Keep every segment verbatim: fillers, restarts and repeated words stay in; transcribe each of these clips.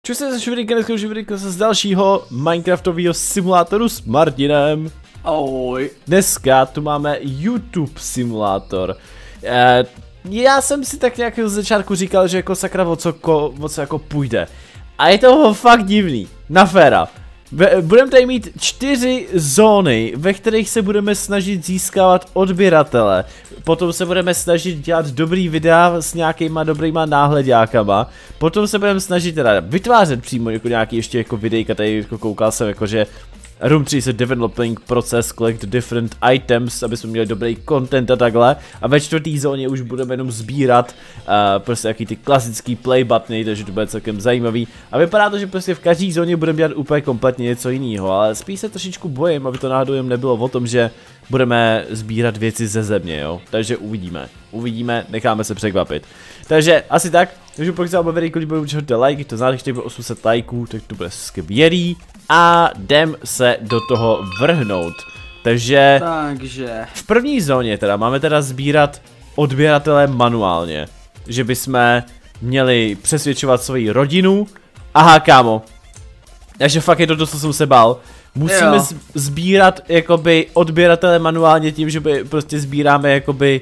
Čau se za Šuvidejka, dneska Šuvidejka z dalšího Minecraftového simulátoru s Martinem. Ahoj. Dneska tu máme YouTube simulátor. E, já jsem si tak nějak z začátku říkal, že jako sakra o co, ko, o co jako půjde. A je to fakt divný, na féra. Budeme tady mít čtyři zóny, ve kterých se budeme snažit získávat odběratele. Potom se budeme snažit dělat dobrý videa s nějakýma dobrýma náhledákama. Potom se budeme snažit teda vytvářet přímo jako nějaký ještě jako videjka, tady jako koukal jsem jako že Room tři se developing process, collect different items, aby jsme měli dobrý content a takhle. A ve čtvrtý zóně už budeme jenom sbírat uh, prostě jaký ty klasický play buttony, takže to bude celkem zajímavý. A vypadá to, že prostě v každé zóně budeme dělat úplně kompletně něco jiného, ale spíš se trošičku bojím, aby to náhodou jen nebylo o tom, že budeme sbírat věci ze země, jo. Takže uvidíme, uvidíme, necháme se překvapit. Takže asi tak, takže pokud se vám video líbilo, určitě hoďte like, to znamená, že osm set lajků, tak to bude skvělý. A jdem se do toho vrhnout. Takže, Takže v první zóně teda máme teda sbírat odběratele manuálně. Že bychom měli přesvědčovat svoji rodinu. Aha, kámo. Takže fakt je to to, co jsem se bál. Musíme jo. sbírat jakoby odběratele manuálně tím, že by prostě sbíráme jakoby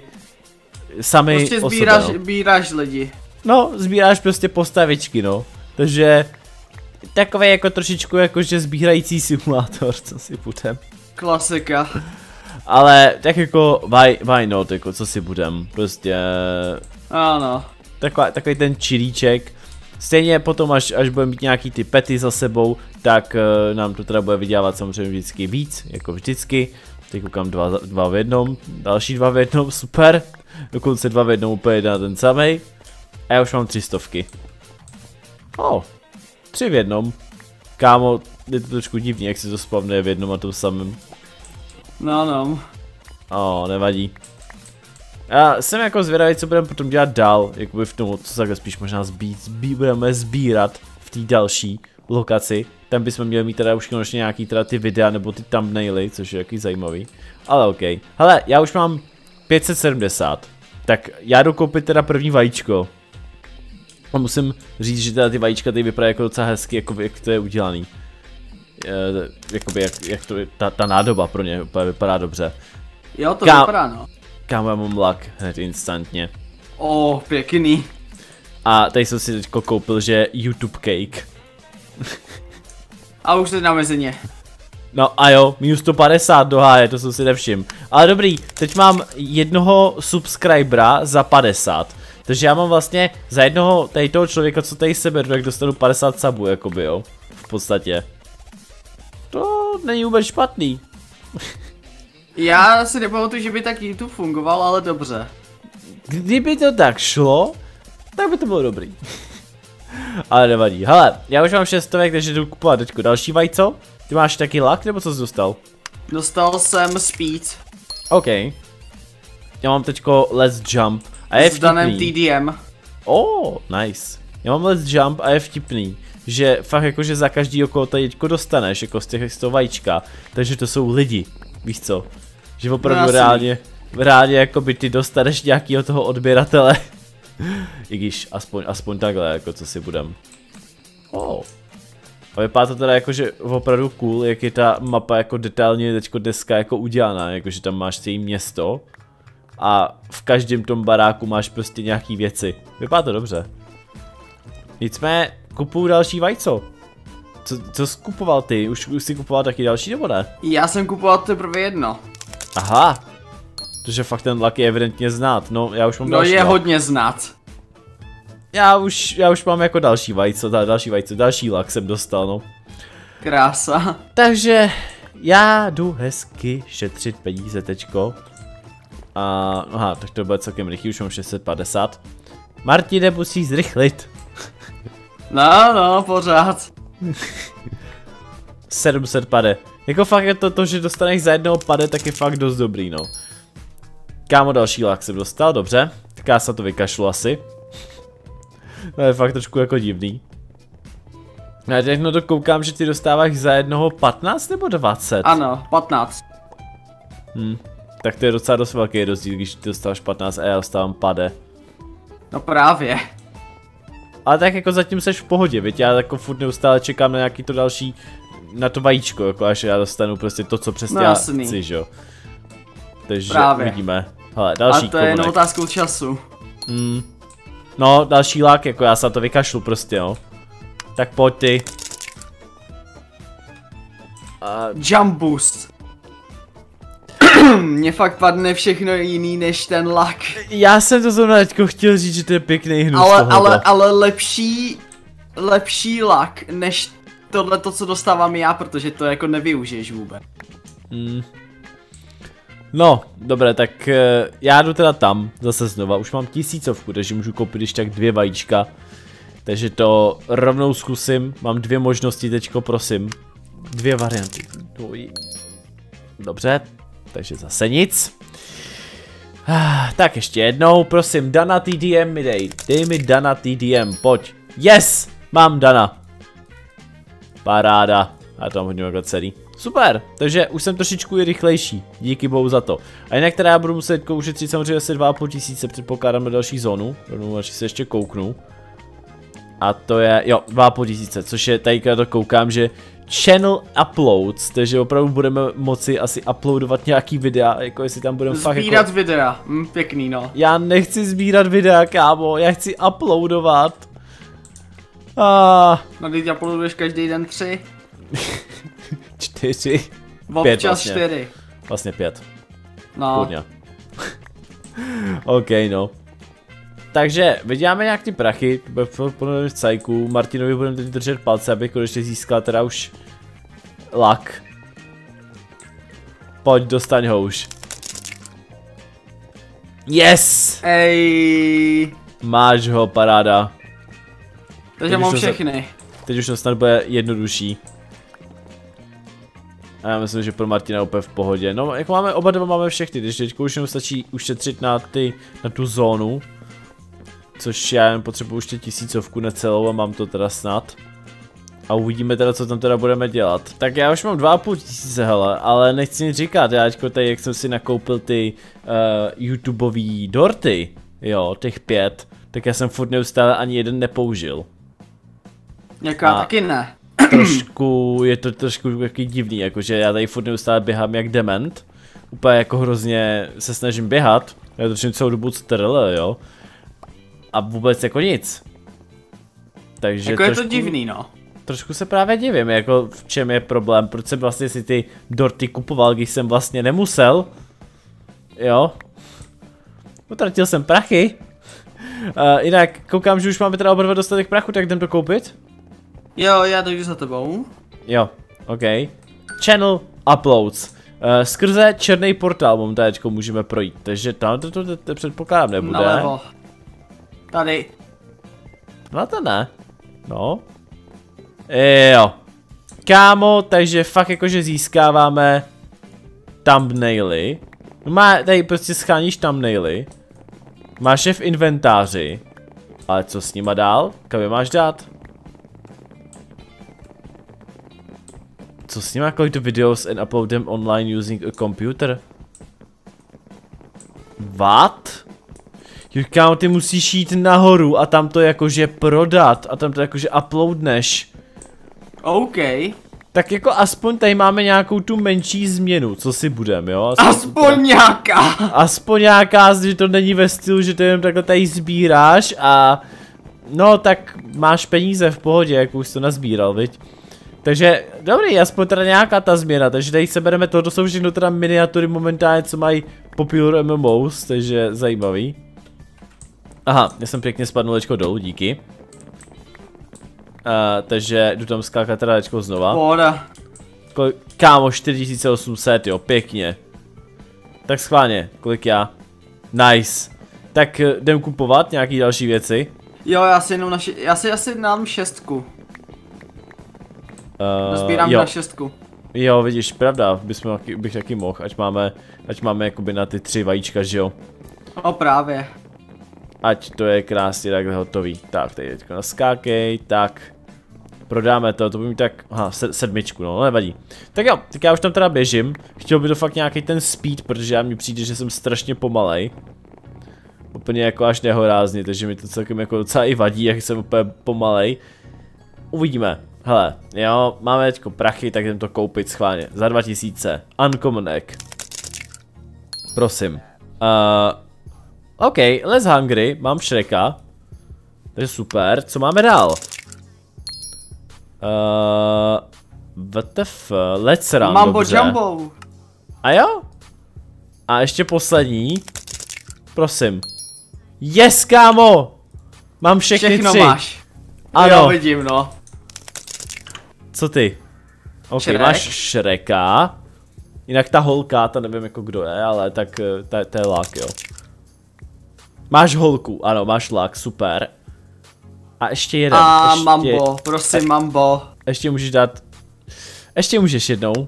sami prostě o sbíráš, sebe, no. sbíráš lidi. No, sbíráš prostě postavičky, no. Takže takový jako trošičku jakože sbírající simulátor, co si budem. Klasika. Ale tak jako why, why not, jako co si budem, prostě. Ano. Takový, takový ten čilíček. Stejně potom, až, až budeme mít nějaký ty pety za sebou, tak uh, nám to teda bude vydělávat samozřejmě vždycky víc, jako vždycky. Teď koukám dva, dva v jednom, další dva v jednom, super. Dokonce dva v jednom úplně jeden ten samej. A já už mám tři stovky. Oh. Tři v jednom. Kámo, je to trošku divný, jak se to spavne v jednom a tom samém. No, no. O, nevadí. Já jsem jako zvědavý, co budeme potom dělat dál, jakoby v tom, co takhle spíš možná zbít, zbí, budeme sbírat v té další lokaci. Tam bychom měli mít teda už konečně nějaký teda ty videa nebo ty thumbnaily, což je jaký zajímavý. Ale ok. Hele, já už mám pět set sedmdesát. Tak já jdu koupit teda první vajíčko. A musím říct, že teda ty vajíčka tady vypadají jako docela hezky, jako jak to je udělaný. E, jakoby jak, jak to je, ta, ta nádoba pro ně vypadá dobře. Jo, to Ká... vypadá, no. Kámo, já mám lak hned instantně. O, oh, pěkný. A tady jsem si teďko koupil, že YouTube cake. A už teď na mezině. No a jo, minus sto padesát do háje, to jsem si nevšiml. Ale dobrý, teď mám jednoho subscribera za padesát. Takže já mám vlastně za jednoho tady toho člověka, co tady seberu, jak dostanu padesát subů, jakoby jo. V podstatě. To není vůbec špatný. Já si nepamatuji, že by tak YouTube fungoval, ale dobře. Kdyby to tak šlo, tak by to bylo dobrý. Ale nevadí. Hele, já už mám šestovek, takže jdu kupovat teďko další vajco. Ty máš taky lak, nebo co jsi dostal? Dostal jsem speed. OK. Já mám teďko let's jump. A je s Danem vtipný. T D M. Oh, nice. Já mám let's jump a je vtipný, že fakt jakože za každý okolo tady teďko dostaneš, jako z těch z toho vajíčka. Takže to jsou lidi, víš co? Že opravdu no, reálně, reálně jakoby ty dostaneš nějakýho toho odběratele. I když aspoň, aspoň takhle, jako co si budem. Oh. A vypadá to teda jakože opravdu cool, jak je ta mapa jako detailně teďko dneska jako udělaná, jakože tam máš celé město. A v každém tom baráku máš prostě nějaký věci. Vypadá to dobře. Nicméně kupuju další vajco. Co, co jsi kupoval ty? Už, už jsi kupoval taky další nebo ne? Já jsem kupoval teprve jedno. Aha. Protože fakt ten lak je evidentně znát. No já už mám no další. No je lak. hodně znát. Já už, já už mám jako další vajco, další vajco, další lak jsem dostal, no. Krása. Takže já jdu hezky šetřit peníze tečko. A, aha, tak to bude celkem rychlý, už mám šest set padesát. Martine, musíš zrychlit. No, no, pořád. sedm set pade. Jako fakt je to to, že dostaneš za jednoho pade, tak je fakt dost dobrý, no. Kámo, další lak jsem dostal, dobře. Tak já se to vykašlu asi. To je fakt trošku jako divný. Já teď no to koukám, že ty dostáváš za jednoho patnáct nebo dvacet? Ano, patnáct. Hm. Tak to je docela dost velký rozdíl, když ty dostáváš patnáct a já dostávám pade. No právě. Ale tak jako zatím seš v pohodě, viď? Já jako furt neustále čekám na nějaký to další, na to vajíčko, jako až já dostanu prostě to, co přesně No, já jasný. chci, že jo. Takže Právě. uvidíme. Hele, další A to je jen korunek. otázkou času. Mm. No, další lák, jako já se na to vykašlu prostě, no. Tak pojď ty. A... Jump boost. Mně fakt padne všechno jiný než ten lak. Já jsem to zrovna teďko chtěl říct, že to je pěkný hnus Ale, tohoto. ale, ale lepší, lepší lak než tohle to, co dostávám já, protože to jako nevyužiješ vůbec. Mm. No, dobré, tak uh, já jdu teda tam, zase znova, už mám tisícovku, takže můžu koupit ještě tak dvě vajíčka. Takže to rovnou zkusím, mám dvě možnosti teďko, prosím. Dvě varianty. Dobře, takže zase nic. Ah, tak ještě jednou, prosím, Dana T D M mi dej, dej mi Dana T D M, pojď. Yes, mám Dana. Paráda, a to mám hodně jako celý. Super, takže už jsem trošičku i rychlejší, díky bohu za to. A jinak teda já budu muset ušetřit samozřejmě asi dva a půl tisíce, předpokládám na další zónu, rovnou až se ještě kouknu. A to je, jo, dva a půl tisíce, což je, tady to koukám, že channel uploads, takže opravdu budeme moci asi uploadovat nějaký videa, jako jestli tam budeme fakt jako... Sbírat videa, hm, pěkný no. Já nechci sbírat videa, kámo, já chci uploadovat. Ah. No teď uploaduješ každý den tři. Čtyři. Občas Pět vlastně. čtyři. Vlastně pět. No. Půdně. OK, no. Takže, vyděláme nějak ty prachy, budeme v cajku, Martinovi budeme teď držet palce, aby konečně získal teda už lak. Pojď, dostaň ho už. Yes! Ej. Máš ho, paráda. Takže Teď už mám to všechny. Teď už to snad bude jednodušší. A já myslím, že pro Martina úplně v pohodě. No, jako máme, oba dva máme všechny, když teď už jenom stačí ušetřit na, ty, na tu zónu. Což já jen potřebuji ještě tisícovku necelou a mám to teda snad. A uvidíme teda, co tam teda budeme dělat. Tak já už mám dva a půl tisíce, hele, ale nechci nic říkat, já teďko tady, jak jsem si nakoupil ty uh, YouTubeový dorty, jo, těch pět, tak já jsem furt neustále ani jeden nepoužil. Jaká A- taky ne. Trošku, je to trošku taky divný, jakože já tady furt neustále běhám jak dement. Úplně jako hrozně se snažím běhat, já to všem celou dobu strl, jo. A vůbec jako nic. Takže Jako je trošku, to divný no. trošku se právě divím, jako v čem je problém, proč jsem vlastně si ty dorty kupoval, když jsem vlastně nemusel. Jo. Utratil jsem prachy. Uh, jinak, koukám, že už máme teda oba dva dostatek prachu, tak jdem to koupit. Jo, já to jdu za tebou. Jo, OK. Channel uploads. Uh, skrze černý portál momentálečko můžeme projít, takže tam to, to, to, to předpokládám nebude. Nalevo. Tady. No to ne. No. Jo. Kámo, takže fakt jakože získáváme thumbnaily. Má, tady prostě scháníš thumbnaily. Máš je v inventáři. Ale co s nima dál? Kam je máš dát? Co s nima? Collect the videos and upload them online using a computer? What? Kámo, ty musíš jít nahoru a tam to jakože prodat a tam to jakože uploadneš. OK. Tak jako aspoň tady máme nějakou tu menší změnu, co si budem, jo? Aspoň, Aspoň nějaká. aspoň nějaká, že to není ve stylu, že to jenom takhle tady sbíráš a... No tak máš peníze v pohodě, jak už jsi to nazbíral, viď? Takže dobrý, aspoň teda nějaká ta změna, takže tady se bereme to, to jsou všechno teda miniatury momentálně, co mají Popular M M Os, takže zajímavý. Aha, já jsem pěkně spadnul teďko dolů, díky. Uh, takže jdu tam skákat teda teďko znova. Pohoda. Kolik, kámo, čtyři tisíce osm set, jo, pěkně. Tak schválně, kolik já? Nice. Tak eh, jdem kupovat nějaký další věci. Jo, já si jenom na ši- já si asi dám šestku. Uh, Sbírám jo. na šestku. Jo, vidíš, pravda, bychom, bych taky mohl, ať máme, ať máme jakoby na ty tři vajíčka, že jo. No právě. Ať to je krásně takhle hotový. Tak, tady teďko naskákej, tak. Prodáme to, to by mít tak, aha, sedmičku, no, nevadí. Tak jo, tak já už tam teda běžím. Chtěl by to fakt nějaký ten speed, protože já mi přijde, že jsem strašně pomalej. úplně jako až nehorázně, takže mi to celkem jako docela i vadí, jak jsem úplně pomalej. Uvidíme. Hele, jo, máme teďko prachy, tak jdem to koupit schválně. Za dva tisíce. Uncommon egg. Prosím. Uh, OK, Less Hungry, mám Shreka. Takže super, co máme dál? Uh, W T F, Let's Run, Mambo dobře. Jumbo. A jo? A ještě poslední. Prosím. Yes, kámo! Mám všechny Všechno tři. máš. Ano. Jo, vidím, no. Co ty? Ok, Shrek. máš Shreka. Jinak ta holka, ta nevím jako kdo je, ale tak to je lak, jo. Máš holku, ano, máš lak, super. A ještě jeden. A ještě, Mambo, prosím, Mambo. Ještě můžeš dát. Ještě můžeš jednou.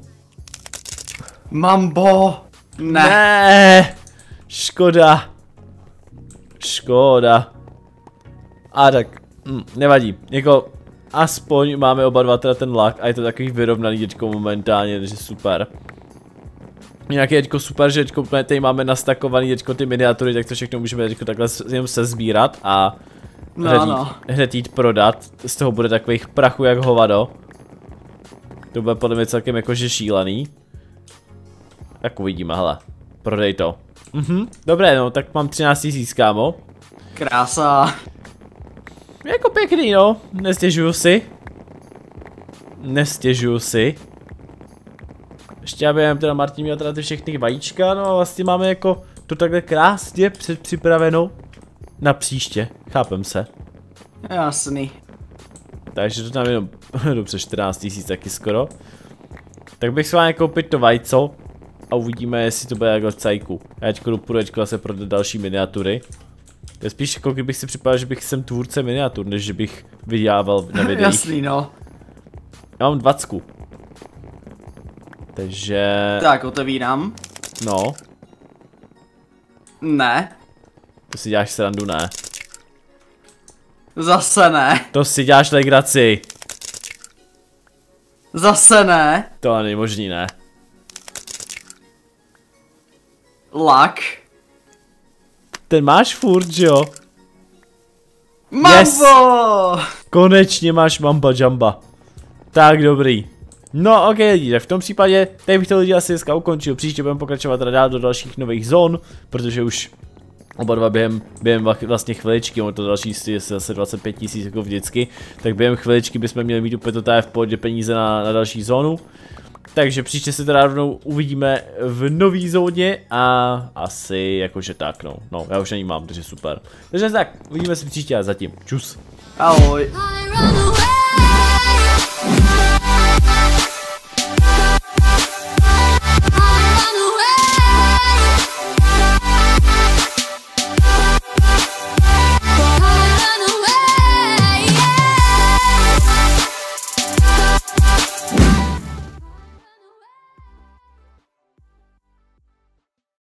Mambo. Ne. Ne. Škoda. Škoda. A tak, hm, nevadí. Jako, aspoň máme oba dva teda ten lak a je to takový vyrovnaný děčko momentálně, takže super. Jinak je děčko super, že děčko tady máme nastakovaný děčko ty miniatury, tak to všechno můžeme děčko takhle jenom sezbírat a No, hned, no. jít, hned jít prodat. Z toho bude takových prachů jak hovado. To bude podle mě celkem jakože šílený. Tak uvidíme, hele. Prodej to. Mhm, dobré, no, tak mám třináct tisíc, kámo. Krása. Jako pěkný, no, nestěžuju si. Nestěžuju si. Ještě aby teda Martin měl teda ty všechny vajíčka, no a vlastně máme jako to takhle krásně předpřipraveno na příště, chápem se. Jasný. Takže to tam jenom dobře čtrnáct tisíc taky skoro. Tak bych s vámi koupit to vajco a uvidíme, jestli to bude jako cajku. Já teďko jdu půjdu teďko zase prodat další miniatury. Je spíš jako kdybych si připadal, že bych jsem tvůrce miniatur, než že bych vydělával na videích. Jasný, no. Já mám dvacku. Takže... Tak, otevírám. No, Ne. to si děláš srandu, ne. Zase ne. To si děláš legraci. Zase ne. To není možný, ne. Lak. Ten máš furt, že jo? Mambo! Konečně máš Mamba Jamba. Tak dobrý. No ok lidi, tak v tom případě tady bych to lidi asi dneska ukončil. Příště budeme pokračovat teda dál do dalších nových zón, protože už oba dva během, během vlastně chviličky, ono to další je zase dvacet pět tisíc jako vždycky, tak během chviličky bychom měli mít úplně totálně v pohodě peníze na, na další zónu. Takže příště se teda rovnou uvidíme v nový zóně a asi jakože tak no, no já už ani mám, takže super. Takže tak, uvidíme se příště a zatím, čus. Ahoj.